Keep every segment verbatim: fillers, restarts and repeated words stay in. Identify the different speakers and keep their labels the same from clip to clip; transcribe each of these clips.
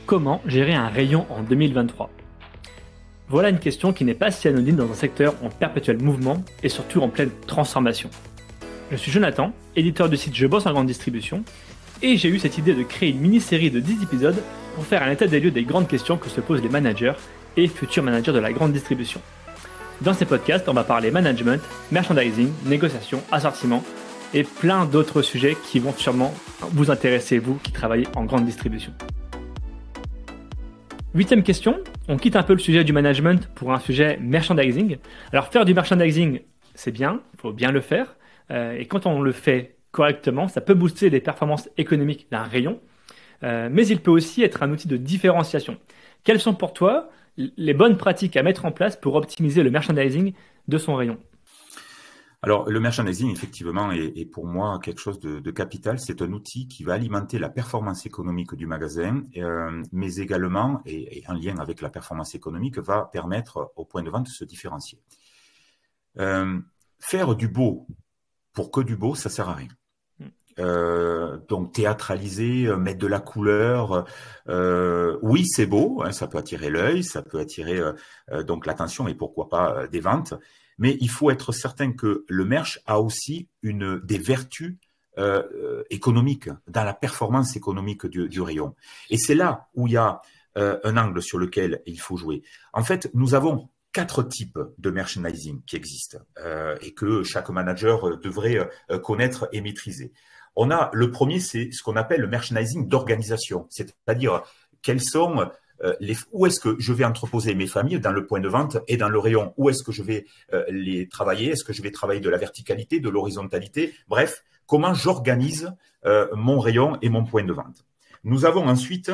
Speaker 1: Comment gérer un rayon en deux mille vingt-trois? Voilà une question qui n'est pas si anodine dans un secteur en perpétuel mouvement et surtout en pleine transformation. Je suis Jonathan, éditeur du site Je bosse en grande distribution, et j'ai eu cette idée de créer une mini-série de dix épisodes pour faire un état des lieux des grandes questions que se posent les managers et futurs managers de la grande distribution. Dans ces podcasts, on va parler management, merchandising, négociation, assortiment et plein d'autres sujets qui vont sûrement vous intéresser, vous qui travaillez en grande distribution. Huitième question, on quitte un peu le sujet du management pour un sujet merchandising. Alors faire du merchandising, c'est bien, il faut bien le faire. Euh, et quand on le fait correctement, ça peut booster les performances économiques d'un rayon. Euh, mais il peut aussi être un outil de différenciation. Quelles sont pour toi les bonnes pratiques à mettre en place pour optimiser le merchandising de son rayon?
Speaker 2: Alors, le merchandising, effectivement, est, est pour moi quelque chose de, de capital. C'est un outil qui va alimenter la performance économique du magasin, euh, mais également, et, et en lien avec la performance économique, va permettre au point de vente de se différencier. Euh, faire du beau pour que du beau, ça sert à rien. Euh, donc théâtraliser, mettre de la couleur, euh, oui c'est beau, hein, ça peut attirer l'œil, ça peut attirer euh, donc l'attention et pourquoi pas euh, des ventes, mais il faut être certain que le merch a aussi une des vertus euh, économiques dans la performance économique du, du rayon. Et c'est là où il y a euh, un angle sur lequel il faut jouer. En fait, nous avons quatre types de merchandising qui existent euh, et que chaque manager devrait euh, connaître et maîtriser. On a le premier, c'est ce qu'on appelle le merchandising d'organisation, c'est-à-dire quels sont euh, les, où est-ce que je vais entreposer mes familles dans le point de vente et dans le rayon, où est-ce que je vais euh, les travailler, est-ce que je vais travailler de la verticalité, de l'horizontalité, bref, comment j'organise euh, mon rayon et mon point de vente. Nous avons ensuite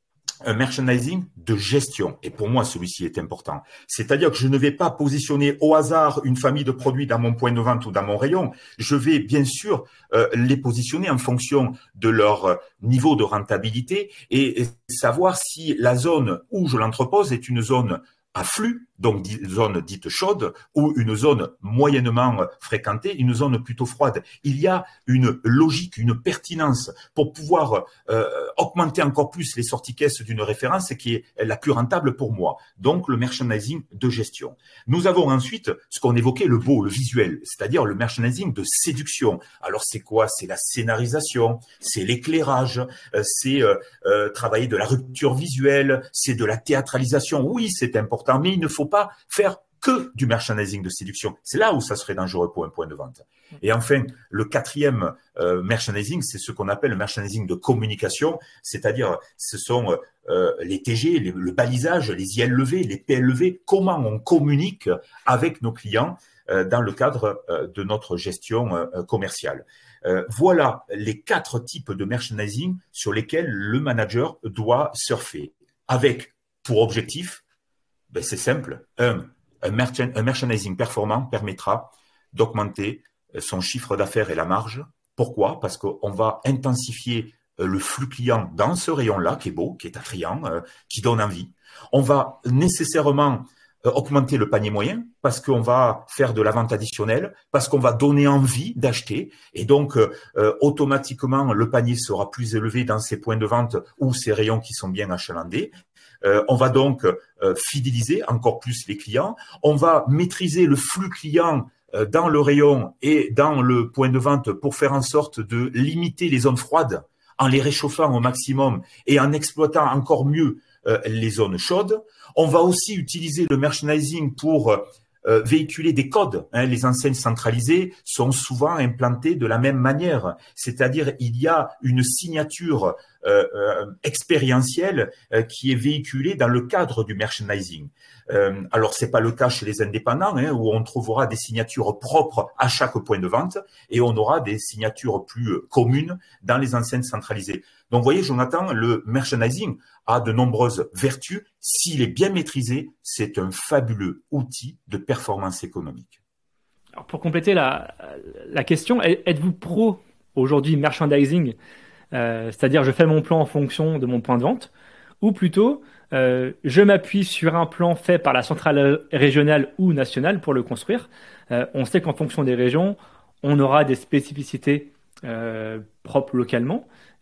Speaker 2: un merchandising de gestion. Et pour moi, celui-ci est important. C'est-à-dire que je ne vais pas positionner au hasard une famille de produits dans mon point de vente ou dans mon rayon. Je vais bien sûr euh, les positionner en fonction de leur niveau de rentabilité et, et savoir si la zone où je l'entrepose est une zone à flux, donc zone dite chaude, ou une zone moyennement fréquentée, une zone plutôt froide. Il y a une logique, une pertinence pour pouvoir euh, augmenter encore plus les sorties caisses d'une référence qui est la plus rentable pour moi. Donc le merchandising de gestion. Nous avons ensuite ce qu'on évoquait, le beau, le visuel, c'est-à-dire le merchandising de séduction. Alors c'est quoi? C'est la scénarisation, c'est l'éclairage, c'est euh, euh, travailler de la rupture visuelle, c'est de la théâtralisation. Oui, c'est important. Mais il ne faut pas faire que du merchandising de séduction. C'est là où ça serait dangereux pour un point de vente. Et enfin, le quatrième euh, merchandising, c'est ce qu'on appelle le merchandising de communication, c'est-à-dire ce sont euh, les T G, les, le balisage, les I L V, les P L V, comment on communique avec nos clients euh, dans le cadre euh, de notre gestion euh, commerciale. Euh, voilà les quatre types de merchandising sur lesquels le manager doit surfer, avec pour objectif, ben c'est simple. Un, un, merchand, un merchandising performant permettra d'augmenter son chiffre d'affaires et la marge. Pourquoi? Parce qu'on va intensifier le flux client dans ce rayon-là, qui est beau, qui est attrayant, euh, qui donne envie. On va nécessairement euh, augmenter le panier moyen parce qu'on va faire de la vente additionnelle, parce qu'on va donner envie d'acheter. Et donc, euh, euh, automatiquement, le panier sera plus élevé dans ces points de vente ou ces rayons qui sont bien achalandés. Euh, on va donc euh, fidéliser encore plus les clients. On va maîtriser le flux client euh, dans le rayon et dans le point de vente pour faire en sorte de limiter les zones froides en les réchauffant au maximum et en exploitant encore mieux euh, les zones chaudes. On va aussi utiliser le merchandising pour euh, véhiculer des codes. Hein. Les enseignes centralisées sont souvent implantées de la même manière, c'est-à-dire il y a une signature Euh, euh, expérientiel euh, qui est véhiculé dans le cadre du merchandising. Euh, alors, c'est pas le cas chez les indépendants, hein, où on trouvera des signatures propres à chaque point de vente et on aura des signatures plus euh, communes dans les enseignes centralisées. Donc, vous voyez, Jonathan, le merchandising a de nombreuses vertus. S'il est bien maîtrisé, c'est un fabuleux outil de performance économique.
Speaker 1: Alors, pour compléter la, la question, êtes-vous pro aujourd'hui merchandising? Euh, c'est-à-dire je fais mon plan en fonction de mon point de vente, ou plutôt euh, je m'appuie sur un plan fait par la centrale régionale ou nationale pour le construire. Euh, on sait qu'en fonction des régions, on aura des spécificités euh, propres localement,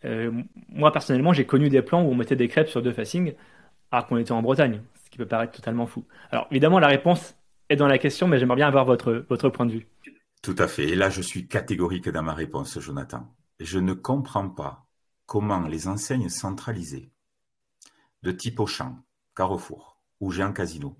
Speaker 1: Euh, moi, personnellement, j'ai connu des plans où on mettait des crêpes sur deux facings, alors qu'on était en Bretagne, ce qui peut paraître totalement fou. Alors, évidemment, la réponse est dans la question, mais j'aimerais bien avoir votre, votre point de vue.
Speaker 2: Tout à fait. Et là, je suis catégorique dans ma réponse, Jonathan. Je ne comprends pas comment les enseignes centralisées de type Auchan, Carrefour ou Géant Casino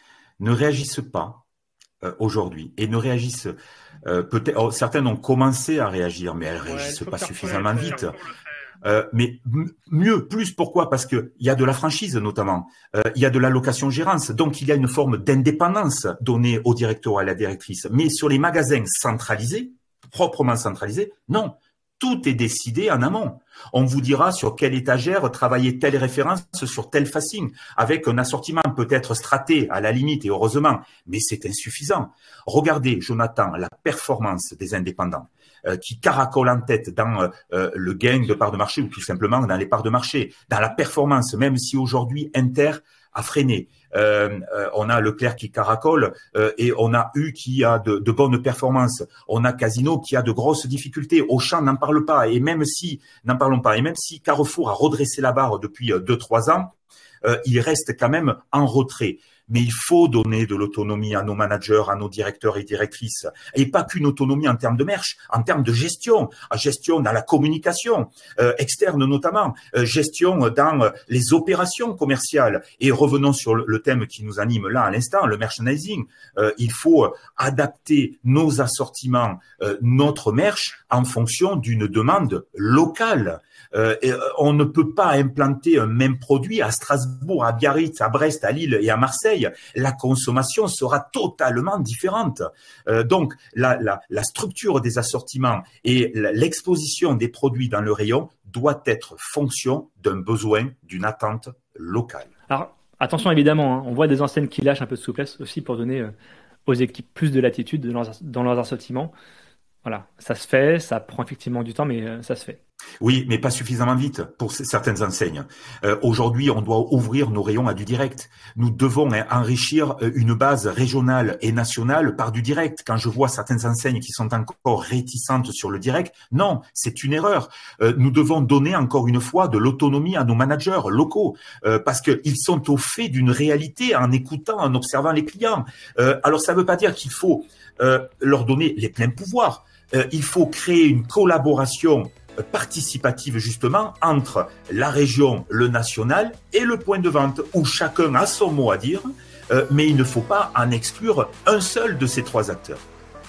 Speaker 2: ne réagissent pas euh, aujourd'hui et ne réagissent euh, peut-être. Oh, certaines ont commencé à réagir, mais elles réagissent
Speaker 3: Ouais,
Speaker 2: pas suffisamment vite. Euh, mais m- mieux, plus, pourquoi? Parce que il y a de la franchise notamment, euh, il y a de la location-gérance, donc il y a une forme d'indépendance donnée au directeur ou à la directrice. Mais sur les magasins centralisés, proprement centralisés, non. Tout est décidé en amont. On vous dira sur quelle étagère travailler telle référence sur tel facing, avec un assortiment peut-être straté à la limite, et heureusement, mais c'est insuffisant. Regardez, Jonathan, la performance des indépendants euh, qui caracolent en tête dans euh, le gain de parts de marché ou tout simplement dans les parts de marché, dans la performance, même si aujourd'hui Inter a freiné. Euh, euh, on a Leclerc qui caracole euh, et on a U qui a de, de bonnes performances. On a Casino qui a de grosses difficultés. Auchan n'en parle pas. Et même si, n'en parlons pas, et même si Carrefour a redressé la barre depuis deux, trois ans, euh, il reste quand même en retrait. Mais il faut donner de l'autonomie à nos managers, à nos directeurs et directrices. Et pas qu'une autonomie en termes de merch, en termes de gestion. Gestion dans la communication, euh, externe notamment. Euh, gestion dans euh, les opérations commerciales. Et revenons sur le, le thème qui nous anime là à l'instant, le merchandising. Euh, il faut euh, adapter nos assortiments, euh, notre merch en fonction d'une demande locale. Euh, et, euh, on ne peut pas implanter un même produit à Strasbourg, à Biarritz, à Brest, à Lille et à Marseille. La consommation sera totalement différente. Euh, donc, la, la, la structure des assortiments et l'exposition des produits dans le rayon doit être fonction d'un besoin, d'une attente locale.
Speaker 1: Alors, attention évidemment, hein, on voit des enseignes qui lâchent un peu de souplesse aussi pour donner euh, aux équipes plus de latitude dans leurs, dans leurs assortiments. Voilà, ça se fait, ça prend effectivement du temps, mais euh, ça se fait.
Speaker 2: Oui, mais pas suffisamment vite pour certaines enseignes. Euh, aujourd'hui, on doit ouvrir nos rayons à du direct. Nous devons hein, enrichir une base régionale et nationale par du direct. Quand je vois certaines enseignes qui sont encore réticentes sur le direct, non, c'est une erreur. Euh, nous devons donner encore une fois de l'autonomie à nos managers locaux euh, parce qu'ils sont au fait d'une réalité en écoutant, en observant les clients. Euh, alors, ça ne veut pas dire qu'il faut euh, leur donner les pleins pouvoirs. Euh, il faut créer une collaboration participative justement entre la région, le national et le point de vente où chacun a son mot à dire, euh, mais il ne faut pas en exclure un seul de ces trois acteurs.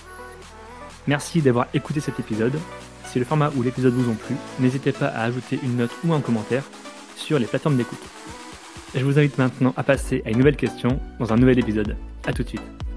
Speaker 1: Merci d'avoir écouté cet épisode. Si le format ou l'épisode vous ont plu, n'hésitez pas à ajouter une note ou un commentaire sur les plateformes d'écoute. Je vous invite maintenant à passer à une nouvelle question dans un nouvel épisode. À tout de suite.